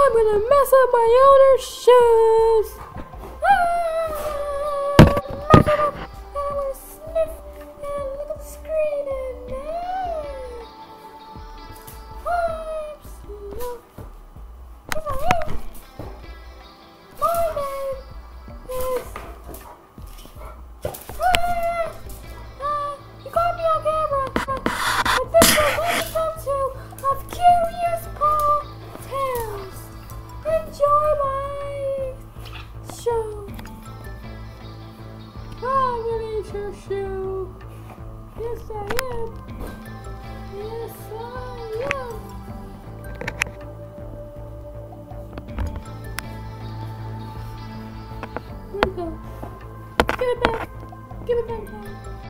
I'm gonna mess up my owner's shoes. Mess it up. And I'm gonna sniff and look at the screen and my name is you got me on camera. But this is welcome to of Curious Paw Tales. Enjoy my show. I'm gonna eat your shoe. Yes, I am. Yes, I am. Where'd it go? Give it back. Give it back.